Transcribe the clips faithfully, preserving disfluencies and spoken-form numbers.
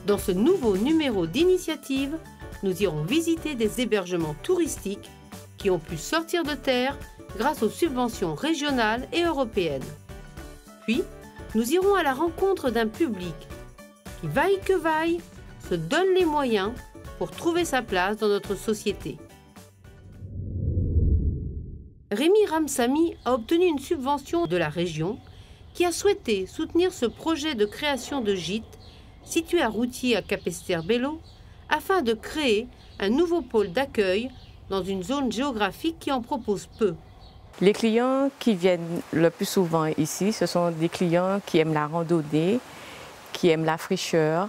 Dans ce nouveau numéro d'Initiative, nous irons visiter des hébergements touristiques qui ont pu sortir de terre grâce aux subventions régionales et européennes. Puis, nous irons à la rencontre d'un public qui, vaille que vaille, se donne les moyens pour trouver sa place dans notre société. Rémi Ramsamy a obtenu une subvention de la région qui a souhaité soutenir ce projet de création de gîtes situé à Routier à Capesterre-Belle-Eau afin de créer un nouveau pôle d'accueil dans une zone géographique qui en propose peu. Les clients qui viennent le plus souvent ici, ce sont des clients qui aiment la randonnée, qui aiment la fraîcheur,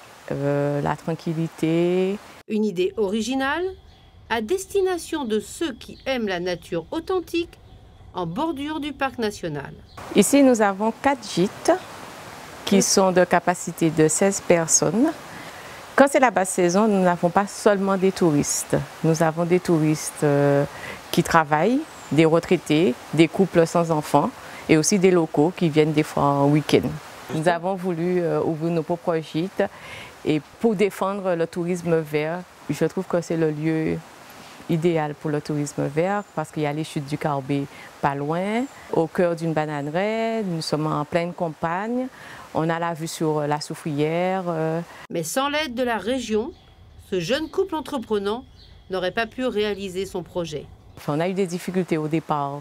euh, la tranquillité. Une idée originale à destination de ceux qui aiment la nature authentique en bordure du parc national. Ici, nous avons quatre gîtes qui sont de capacité de seize personnes. Quand c'est la basse saison, nous n'avons pas seulement des touristes. Nous avons des touristes euh, qui travaillent, des retraités, des couples sans enfants et aussi des locaux qui viennent des fois en week-end. Nous avons voulu euh, ouvrir nos propres gîtes et pour défendre le tourisme vert, je trouve que c'est le lieu idéal pour le tourisme vert parce qu'il y a les chutes du Carbet pas loin, au cœur d'une bananeraie, nous sommes en pleine campagne, on a la vue sur la Soufrière. Euh... Mais sans l'aide de la région, ce jeune couple entreprenant n'aurait pas pu réaliser son projet. On a eu des difficultés au départ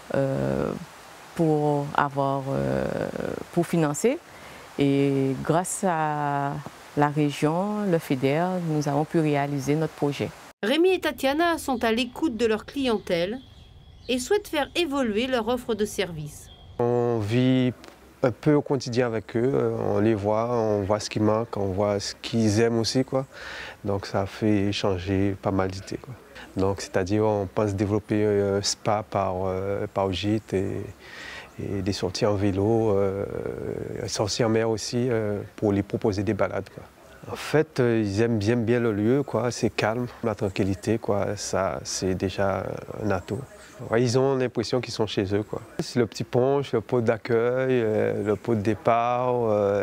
euh, pour, avoir, euh, pour financer et grâce à la région, le FEDER, nous avons pu réaliser notre projet. Rémi et Tatiana sont à l'écoute de leur clientèle et souhaitent faire évoluer leur offre de services. On vit un peu au quotidien avec eux, on les voit, on voit ce qui manque, on voit ce qu'ils aiment aussi, quoi. Donc ça fait changer pas mal d'idées, quoi. Donc c'est-à-dire on pense développer un spa par, euh, par gîte et, et des sorties en vélo, euh, sorties en mer aussi euh, pour les proposer des balades, quoi. En fait, euh, ils aiment bien, bien le lieu, quoi. C'est calme, la tranquillité, quoi. Ça, c'est déjà un atout. Ouais, ils ont l'impression qu'ils sont chez eux, quoi. C'est le petit punch, le pot d'accueil, euh, le pot de départ. Euh,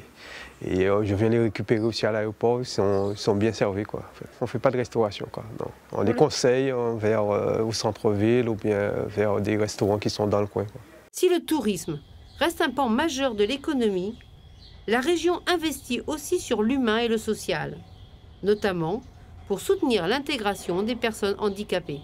et et euh, je viens les récupérer aussi à l'aéroport, ils sont, ils sont bien servis, quoi. En fait. On ne fait pas de restauration, quoi. Non. On les conseille euh, vers euh, au centre-ville ou bien vers des restaurants qui sont dans le coin, quoi. Si le tourisme reste un pan majeur de l'économie, la région investit aussi sur l'humain et le social, notamment pour soutenir l'intégration des personnes handicapées.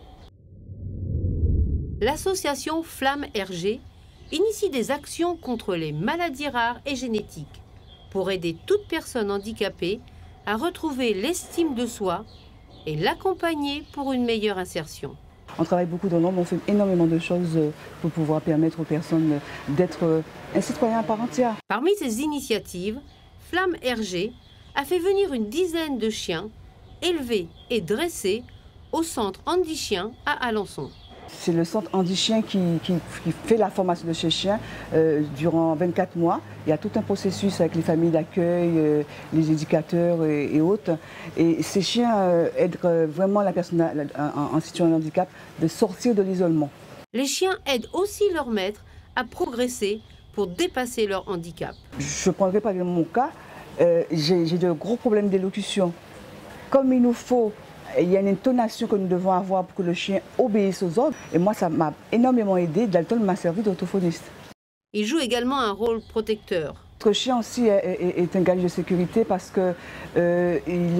L'association Flamme R G initie des actions contre les maladies rares et génétiques pour aider toute personne handicapée à retrouver l'estime de soi et l'accompagner pour une meilleure insertion. On travaille beaucoup dans l'ombre, on fait énormément de choses pour pouvoir permettre aux personnes d'être un citoyen à part entière. Parmi ces initiatives, Flamme R G a fait venir une dizaine de chiens élevés et dressés au centre Handi Chien à Alençon. C'est le centre Handi Chien qui, qui, qui fait la formation de ces chiens euh, durant vingt-quatre mois. Il y a tout un processus avec les familles d'accueil, euh, les éducateurs et, et autres. Et ces chiens euh, aident vraiment la personne en, en situation de handicap de sortir de l'isolement. Les chiens aident aussi leurs maîtres à progresser pour dépasser leur handicap. Je prendrai par exemple mon cas, euh, j'ai de gros problèmes d'élocution. Comme il nous faut, il y a une intonation que nous devons avoir pour que le chien obéisse aux ordres. Et moi, ça m'a énormément aidé. Dalton m'a servi d'orthophoniste. Il joue également un rôle protecteur. Notre chien aussi est, est, est un gage de sécurité parce qu'il euh,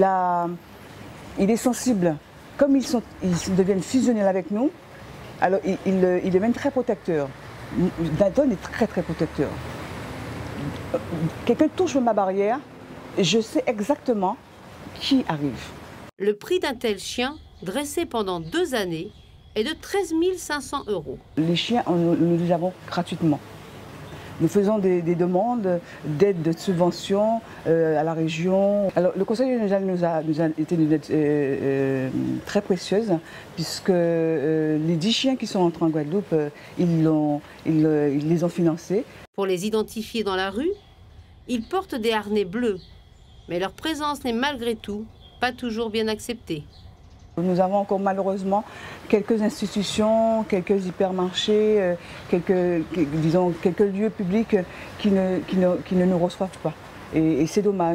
il est sensible. Comme ils, sont, ils deviennent fusionnels avec nous, alors ils il, il deviennent très protecteurs. Dalton est très très protecteur. Quelqu'un touche ma barrière, je sais exactement qui arrive. Le prix d'un tel chien, dressé pendant deux années, est de treize mille cinq cents euros. Les chiens, nous, nous les avons gratuitement. Nous faisons des, des demandes d'aide, de subventions euh, à la région. Alors, le Conseil régional nous a, nous a été une aide euh, euh, très précieuse, puisque euh, les dix chiens qui sont entrés en Guadeloupe, euh, ils, l'ont, ils, euh, ils les ont financés. Pour les identifier dans la rue, ils portent des harnais bleus, mais leur présence n'est malgré tout pas toujours bien acceptée. Nous avons encore malheureusement quelques institutions, quelques hypermarchés, quelques, disons, quelques lieux publics qui ne, qui ne, qui ne nous reçoivent pas. Et, et c'est dommage.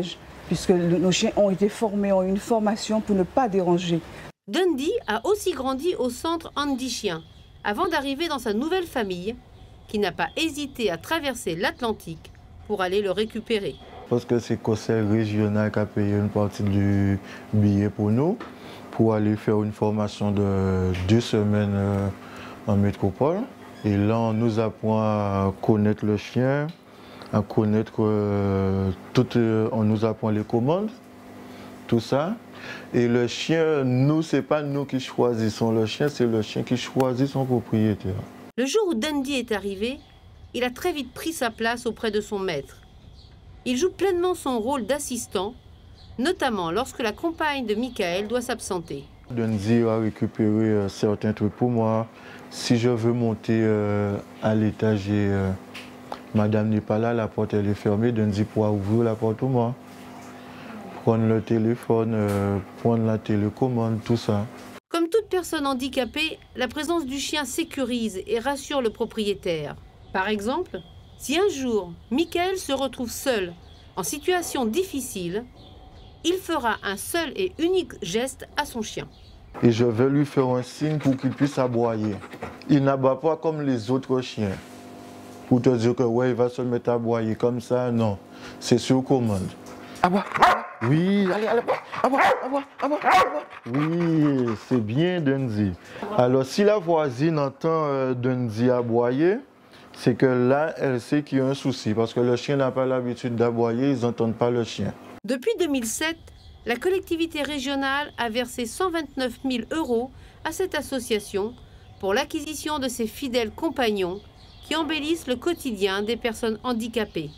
puisque nos chiens ont été formés, ont eu une formation pour ne pas déranger. Dundee a aussi grandi au centre Andy Chien, avant d'arriver dans sa nouvelle famille, qui n'a pas hésité à traverser l'Atlantique pour aller le récupérer. Parce que c'est le conseil régional qui a payé une partie du billet pour nous, pour aller faire une formation de deux semaines en métropole. Et là, on nous apprend à connaître le chien, à connaître euh, tout, euh, on nous apprend les commandes, tout ça. Et le chien, nous, c'est pas nous qui choisissons le chien, c'est le chien qui choisit son propriétaire. Le jour où Dundee est arrivé, il a très vite pris sa place auprès de son maître. Il joue pleinement son rôle d'assistant, notamment lorsque la compagne de Michael doit s'absenter. Dundee a récupéré euh, certains trucs pour moi. Si je veux monter euh, à l'étage et euh, madame n'est pas là, la porte elle est fermée, Dundee pourra ouvrir la porte pour moi. Prendre le téléphone, euh, prendre la télécommande, tout ça. Comme toute personne handicapée, la présence du chien sécurise et rassure le propriétaire. Par exemple, si un jour, Michael se retrouve seul, en situation difficile, il fera un seul et unique geste à son chien. Et je vais lui faire un signe pour qu'il puisse aboyer. Il n'abat pas comme les autres chiens. Pour te dire que ouais, il va se mettre à aboyer comme ça, non. C'est sur commande. Aboie, oui, allez, allez, aboie, aboie, aboie, aboie. Oui, c'est bien Dundee. Alors si la voisine entend euh, Dundee aboyer, c'est que là, elle sait qu'il y a un souci. Parce que le chien n'a pas l'habitude d'aboyer, ils n'entendent pas le chien. Depuis deux mille sept, la collectivité régionale a versé cent vingt-neuf mille euros à cette association pour l'acquisition de ses fidèles compagnons qui embellissent le quotidien des personnes handicapées.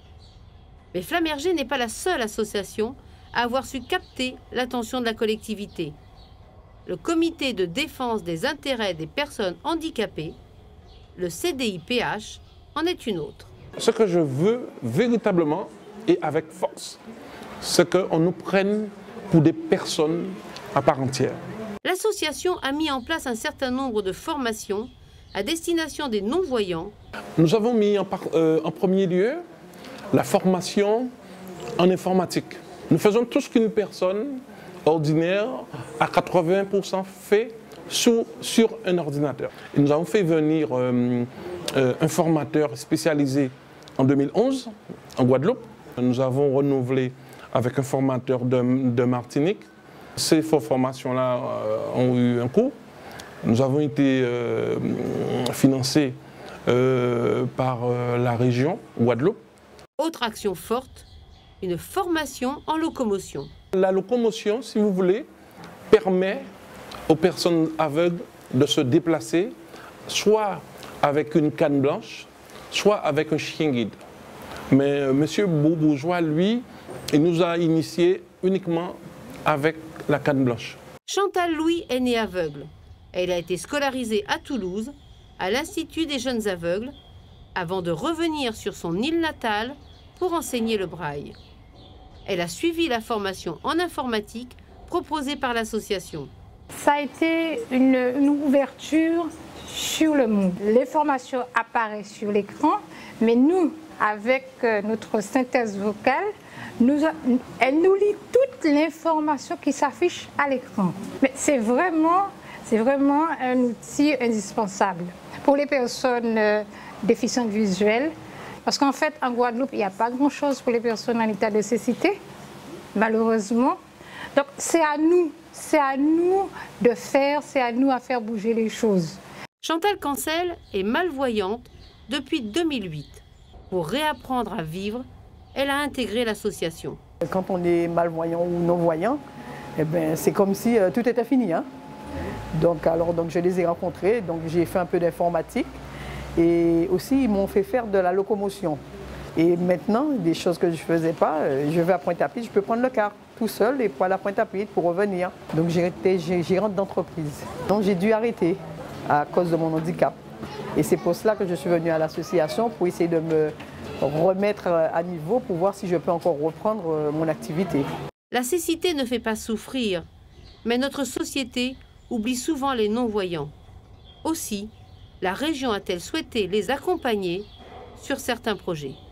Mais Flamergé n'est pas la seule association à avoir su capter l'attention de la collectivité. Le Comité de défense des intérêts des personnes handicapées, le C D I P H, en est une autre. Ce que je veux véritablement et avec force, c'est qu'on nous prenne pour des personnes à part entière. L'association a mis en place un certain nombre de formations à destination des non-voyants. Nous avons mis en, par, euh, en premier lieu la formation en informatique. Nous faisons tout ce qu'une personne ordinaire à quatre-vingts pour cent fait sur, sur un ordinateur. Et nous avons fait venir euh, euh, un formateur spécialisé en deux mille onze en Guadeloupe. Nous avons renouvelé avec un formateur de, de Martinique. Ces formations-là euh, ont eu un coût. Nous avons été euh, financés euh, par euh, la région Guadeloupe. Autre action forte, une formation en locomotion. La locomotion, si vous voulez, permet aux personnes aveugles de se déplacer, soit avec une canne blanche, soit avec un chien guide. Mais euh, M. Bourgeois, lui, il nous a initiés uniquement avec la canne blanche. Chantal Louis est née aveugle. Elle a été scolarisée à Toulouse, à l'Institut des jeunes aveugles, avant de revenir sur son île natale pour enseigner le braille. Elle a suivi la formation en informatique proposée par l'association. Ça a été une, une ouverture sur le monde. Les formations apparaissent sur l'écran, mais nous, avec notre synthèse vocale, nous a, elle nous lit toute l'information qui s'affiche à l'écran. Mais c'est vraiment, c'est vraiment un outil indispensable pour les personnes euh, déficientes visuelles. Parce qu'en fait, en Guadeloupe, il n'y a pas grand-chose pour les personnes en état de cécité, malheureusement. Donc c'est à nous, c'est à nous de faire, c'est à nous à faire bouger les choses. Chantal Cancel est malvoyante depuis deux mille huit. Pour réapprendre à vivre, elle a intégré l'association. Quand on est malvoyant ou non-voyant, eh ben, c'est comme si euh, tout était fini. Hein? Donc, alors, donc, je les ai rencontrés, donc j'ai fait un peu d'informatique. Et aussi, ils m'ont fait faire de la locomotion. Et maintenant, des choses que je ne faisais pas, je vais à Pointe-à-Pitre, je peux prendre le car tout seul et pour aller à Pointe-à-Pitre pour revenir. Donc j'ai été gérante d'entreprise. Donc j'ai dû arrêter à cause de mon handicap. Et c'est pour cela que je suis venue à l'association pour essayer de me remettre à niveau pour voir si je peux encore reprendre mon activité. La cécité ne fait pas souffrir, mais notre société oublie souvent les non-voyants. Aussi, la région a-t-elle souhaité les accompagner sur certains projets.